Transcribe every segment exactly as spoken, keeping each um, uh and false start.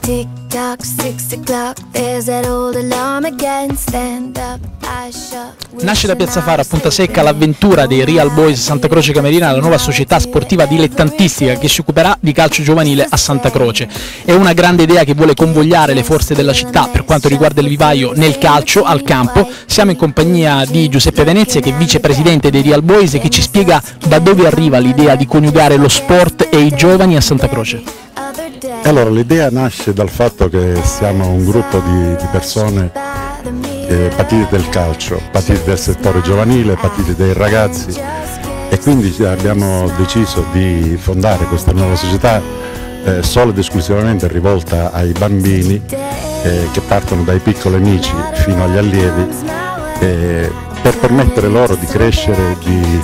Nasce da Piazza Faro a Punta Secca l'avventura dei Real Boys Santa Croce Camerina, la nuova società sportiva dilettantistica che si occuperà di calcio giovanile a Santa Croce. È una grande idea che vuole convogliare le forze della città per quanto riguarda il vivaio nel calcio, al campo. Siamo in compagnia di Giuseppe Venezia, che è vicepresidente dei Real Boys e che ci spiega da dove arriva l'idea di coniugare lo sport e i giovani a Santa Croce. Allora, l'idea nasce dal fatto che siamo un gruppo di, di persone eh, patite del calcio, patite del settore giovanile, patite dei ragazzi, e quindi abbiamo deciso di fondare questa nuova società eh, solo ed esclusivamente rivolta ai bambini eh, che partono dai piccoli amici fino agli allievi, eh, per permettere loro di crescere, di,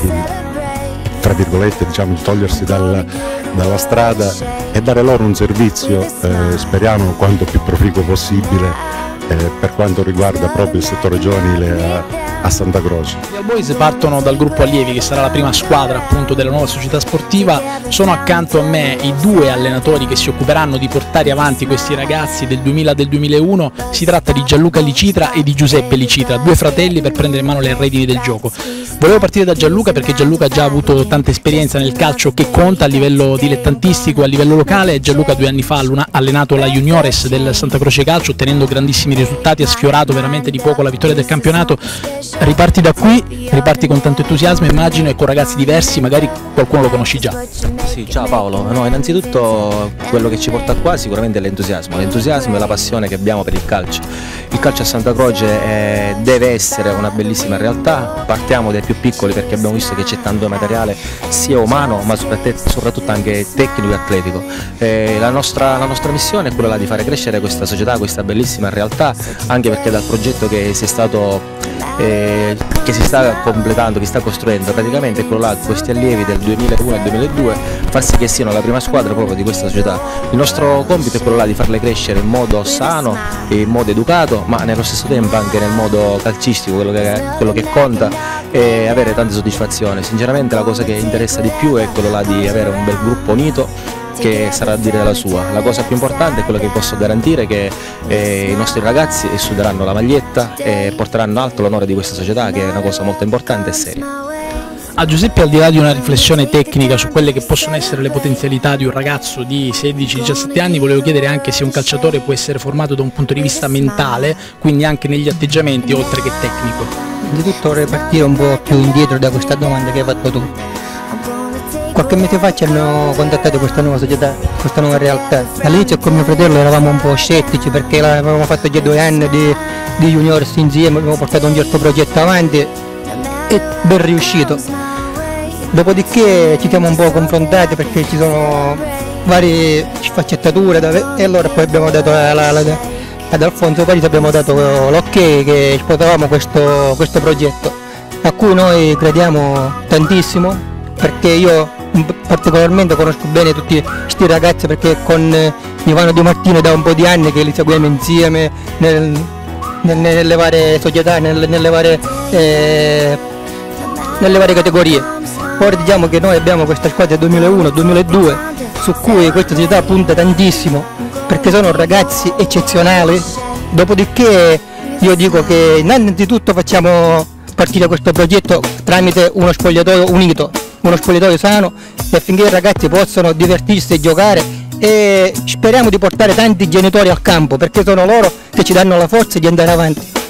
tra virgolette, diciamo, di togliersi dalla, dalla strada e dare loro un servizio, eh, speriamo quanto più proficuo possibile, eh, per quanto riguarda proprio il settore giovanile a, a Santa Croce. I Real Boys partono dal gruppo allievi, che sarà la prima squadra appunto della nuova società sportiva. Sono accanto a me i due allenatori che si occuperanno di portare avanti questi ragazzi del duemila del duemilauno. Si tratta di Gianluca Licitra e di Giuseppe Licitra, due fratelli per prendere in mano le redini del gioco. Volevo partire da Gianluca perché Gianluca ha già avuto tanta esperienza nel calcio che conta a livello dilettantistico, a livello locale. Gianluca due anni fa ha allenato la Juniores del Santa Croce Calcio, ottenendo grandissimi risultati, ha sfiorato veramente di poco la vittoria del campionato. Riparti da qui, riparti con tanto entusiasmo immagino, e con ragazzi diversi, magari qualcuno lo conosci già. Sì, ciao Paolo. No, innanzitutto quello che ci porta qua sicuramente è l'entusiasmo, l'entusiasmo e la passione che abbiamo per il calcio. Il calcio a Santa Croce eh, deve essere una bellissima realtà, partiamo dai più piccoli perché abbiamo visto che c'è tanto materiale sia umano ma soprattutto anche tecnico e atletico. Eh, la, nostra, la nostra missione è quella là di fare crescere questa società, questa bellissima realtà, anche perché dal progetto che si è stato eh, che si sta completando, che si sta costruendo praticamente è quello là, questi allievi del duemilauno e duemiladue, far sì che siano la prima squadra proprio di questa società. Il nostro compito è quello là di farle crescere in modo sano e in modo educato, ma nello stesso tempo anche nel modo calcistico, quello che, quello che conta è avere tante soddisfazioni. Sinceramente la cosa che interessa di più è quello là di avere un bel gruppo unito che sarà a dire la sua. La cosa più importante è quello che posso garantire, che eh, i nostri ragazzi suderanno la maglietta e porteranno alto l'onore di questa società, che è una cosa molto importante e seria. A Giuseppe, al di là di una riflessione tecnica su quelle che possono essere le potenzialità di un ragazzo di sedici diciassette anni, volevo chiedere anche se un calciatore può essere formato da un punto di vista mentale, quindi anche negli atteggiamenti oltre che tecnico. Innanzitutto vorrei partire un po' più indietro da questa domanda che hai fatto tu. Qualche mese fa ci hanno contattato questa nuova società, questa nuova realtà. All'inizio con mio fratello eravamo un po' scettici perché avevamo fatto già due anni di, di juniors insieme, abbiamo portato un certo progetto avanti e ben riuscito. Dopodiché ci siamo un po' confrontati perché ci sono varie sfaccettature e allora poi abbiamo dato la, la, la, ad Alfonso Parisi abbiamo dato l'ok che sposavamo questo, questo progetto, a cui noi crediamo tantissimo, perché io particolarmente conosco bene tutti questi ragazzi, perché con Ivano Di Martino da un po' di anni che li seguiamo insieme nel, nel, nelle varie società, nel, nelle, varie, eh, nelle varie categorie. Ora diciamo che noi abbiamo questa squadra duemilauno duemiladue su cui questa società punta tantissimo perché sono ragazzi eccezionali. Dopodiché io dico che innanzitutto facciamo partire questo progetto tramite uno spogliatoio unito, uno spogliatoio sano, affinché i ragazzi possano divertirsi e giocare, e speriamo di portare tanti genitori al campo perché sono loro che ci danno la forza di andare avanti.